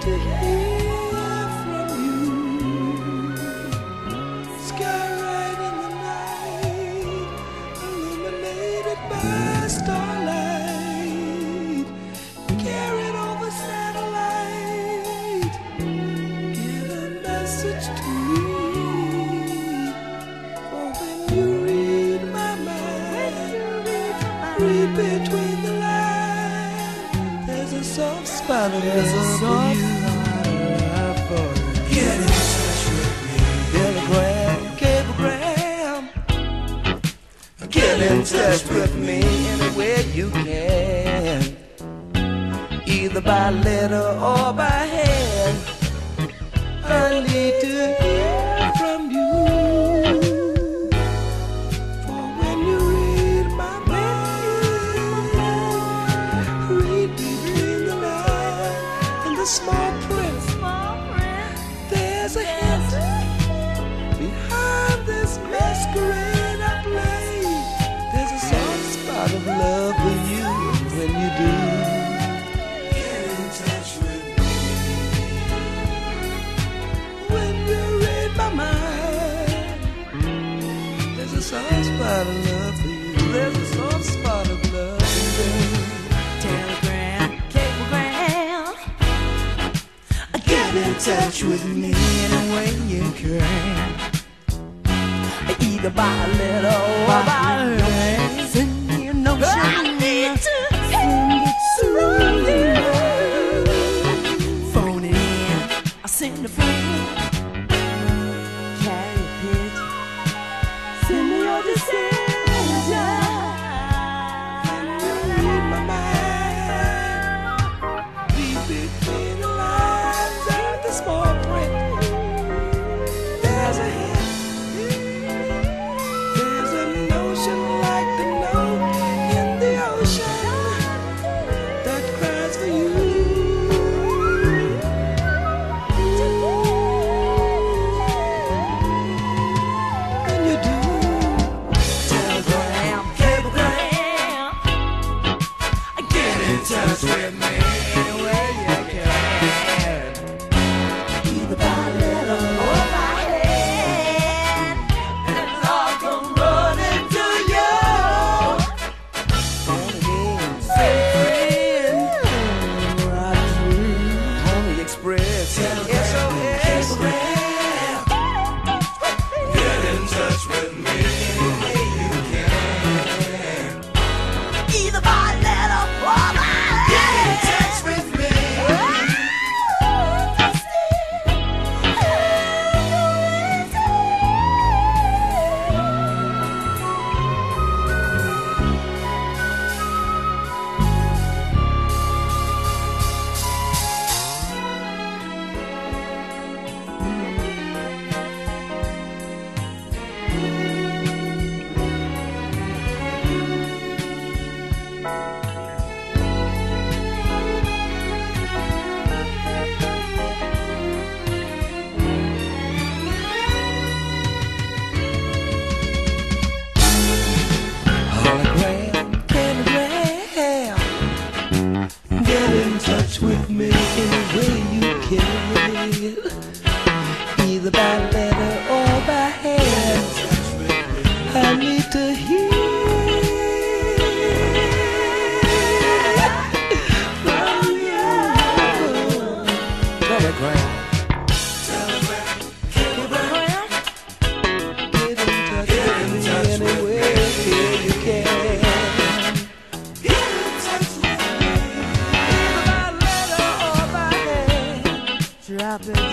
to hear from you. Sky right in the night, illuminated by starlight, carried over satellite, get a message to me. For when you read my mind, read between the lines, there's a soft spot of love for you. Get in touch with me. Cablegram. Get in touch with me any way you can, either by letter or by hand. I need to hear from you. For when you read my mind, read between the lines and the small print, there's a hint behind this masquerade I play. There's a soft spot of love for you when you do. Get in touch with me. When you read my mind, there's a soft spot of love for you. There's a soft spot of love for you. Telegram, cablegram. Get in touch with me any way you can, either by letter or by hand. Send me a notion. I need to send it through you. Phone it in. I send a friend. Carry a pitch. Send me your decision. Read my mind. Read between the lines and the small print. There's a hint. There's a notion like the note in the ocean that cries for you. And you do. Telegram, cablegram. Get in touch with me any way you can, either by letter or by hand, and I'll come running to you. Send friend, right through Pony Express, SOS. Get in touch with me any way you can, either by letter or by hand. Get in touch with me. Hologram, telegram. Get in touch with me any way you can, either by letter or by hand. I need to hear from you. Telegram. Cablegram. Get in touch with me any way you can. Get in touch with me, either by letter or by hand. Drop it